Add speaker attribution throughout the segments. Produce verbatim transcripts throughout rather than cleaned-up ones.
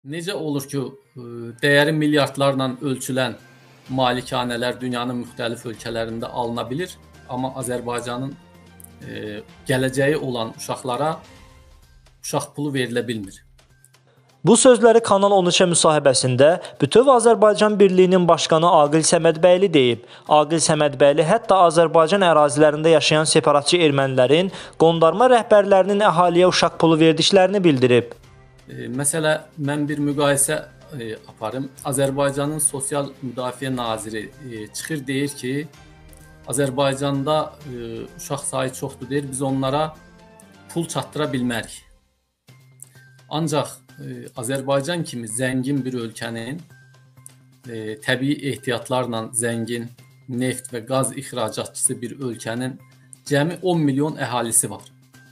Speaker 1: Necə olur ki, dəyəri milyardlarla ölçülən malikanələr dünyanın müxtəlif ölkələrində alına bilir, amma Azərbaycanın e, gələcəyi olan uşaqlara uşaq pulu verilə bilmir.
Speaker 2: Bu sözləri Kanal on üçə müsahibəsində Bütöv Azərbaycan Birliyinin başqanı Aqil Səmədbəyli deyib. Aqil Səmədbəyli hətta Azərbaycan ərazilərində yaşayan separatçı ermənilərin qondarma rəhbərlərinin əhaliyə uşaq pulu verdiklərini bildirib.
Speaker 1: E, məsələ, mən bir müqayisə e, aparım. Azərbaycanın Sosial Müdafiə Naziri e, çıxır, deyir ki, Azərbaycanda e, uşaq sayı çoxdur, deyir, biz onlara pul çatdıra bilmərik. Ancaq e, Azərbaycan kimi zəngin bir ölkənin e, təbii ehtiyatlarla zəngin neft və qaz ixracatçısı bir ölkənin cəmi on milyon əhalisi var.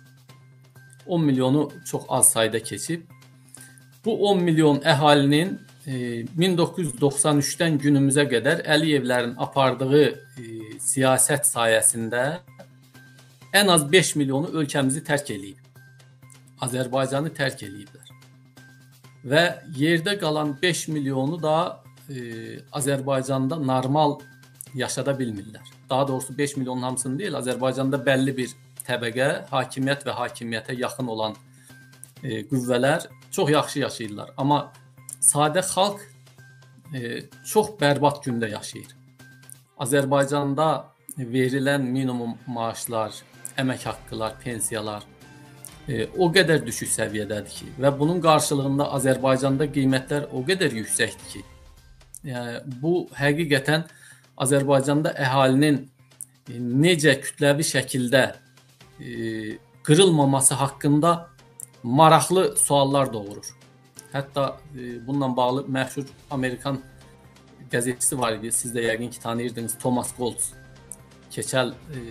Speaker 1: on milyonu çox az sayda keçib. Bu on milyon əhalinin e, min doqquz yüz doxsan üçdən günümüzə qədər Əliyevlərin apardığı e, siyasət sayəsində ən az beş milyonu ölkəmizi tərk eləyib. Azərbaycanı tərk eləyiblər. Və yerdə qalan beş milyonu da e, Azərbaycanda normal yaşada bilmirlər. Daha doğrusu beş milyonun hamısını deyil, Azərbaycanda bəlli bir təbəqə, hakimiyyət və hakimiyyətə yaxın olan e, qüvvələr çox yaxşı yaşayırlar. Amma sadə xalq e, çox bərbad gündə yaşayır. Azərbaycanda verilən minimum maaşlar, əmək haqqılar, pensiyalar e, o qədər düşük səviyyədədir ki, və bunun qarşılığında Azərbaycanda qiymətlər o qədər yüksəkdir ki, yəni, bu həqiqətən Azərbaycanda əhalinin e, necə kütləvi şəkildə e, qırılmaması haqqında maraqlı suallar doğurur. Hətta e, bununla bağlı məşhur Amerikan qəzetçisi var idi, siz də yəqin ki tanıyırdınız, Thomas Goltz. Keçəl e,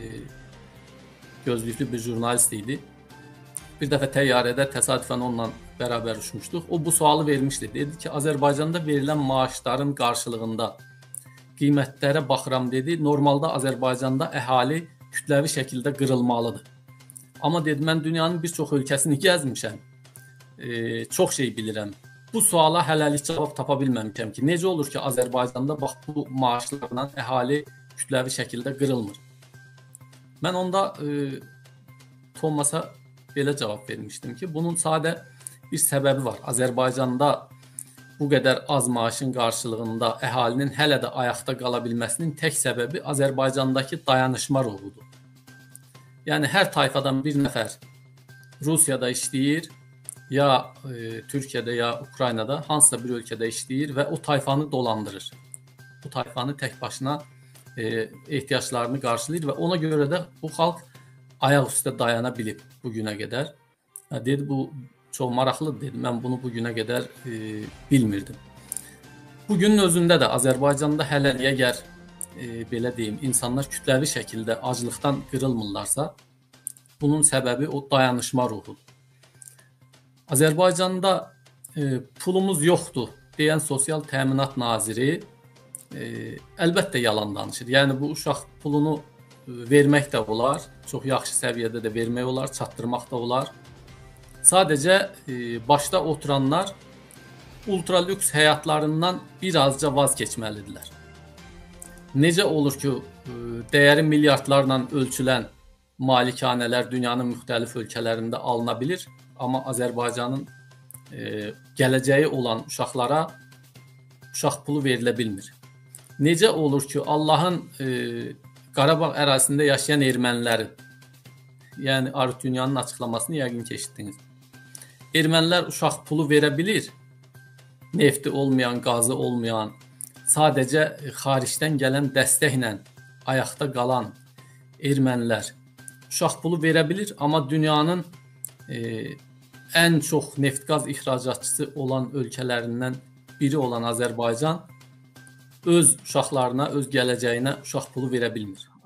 Speaker 1: gözlüklü bir jurnalist idi. Bir dəfə təyyarədə təsadüfən onunla bərabər uçmuşduq. O bu sualı vermişdi. Dedi ki, Azərbaycanda verilən maaşların qarşılığında qiymətlərə baxıram, dedi. Normalda Azərbaycanda əhali kütləvi şəkildə qırılmalıdır. Amma dedi, mən dünyanın bir çox ölkəsini gəzmişəm, e, çox şey bilirəm. Bu suala hələlik cavab tapa bilməmişəm ki, necə olur ki, Azərbaycanda bax bu maaşlarla əhali kütləvi şəkildə qırılmır. Mən onda e, Thomasa belə cavab vermişdim ki, bunun sadə bir səbəbi var. Azərbaycanda bu qədər az maaşın qarşılığında əhalinin hələ də ayaqda qala bilməsinin tək səbəbi Azərbaycandakı dayanışma ruhudur. Yəni, hər tayfadan bir nəfər Rusiyada işləyir, ya e, Türkiyədə, ya Ukraynada, hansısa bir ölkədə işləyir və o tayfanı dolandırır. Bu tayfanı tək başına e, ehtiyaclarını qarşılayır və ona görə də bu xalq ayaq üstə dayana bilib bugünə qədər. Ha, dedi, bu çox maraqlıdır, dedi, mən bunu bugünə qədər e, bilmirdim. Bugünün özündə də Azərbaycanda hələ əgər E, belə deyim, insanlar kütləvi şəkildə aclıqdan qırılmırlarsa, bunun səbəbi o dayanışma ruhudur. Azərbaycanda e, pulumuz yoxdur deyən Sosial Təminat Naziri e, əlbəttə yalan danışır. Yəni, bu uşaq pulunu vermək də olar, çox yaxşı səviyyədə də vermək olar, çatdırmaq da olar. Sadəcə e, başda oturanlar ultralüks həyatlarından bir azca vaz keçməlidirlər. Necə olur ki, dəyəri milyardlarla ölçülən malikanələr dünyanın müxtəlif ölkələrində alına bilir, amma Azərbaycanın e, gələcəyi olan uşaqlara uşaq pulu verilə bilmir. Necə olur ki, Allahın e, Qarabağ ərazisində yaşayan ermənilərin, yəni Arutünyanın açıqlamasını yəqin ki eşitdiniz. Ermənilər uşaq pulu verə bilir, nefti olmayan, qazı olmayan, sadəcə xaricdən gələn dəstəklə ayaqda qalan ermənilər uşaq pulu verə bilir, amma dünyanın e, ən çox neft-qaz ixracatçısı olan ölkələrindən biri olan Azərbaycan öz uşaqlarına, öz gələcəyinə uşaq pulu verə bilmir.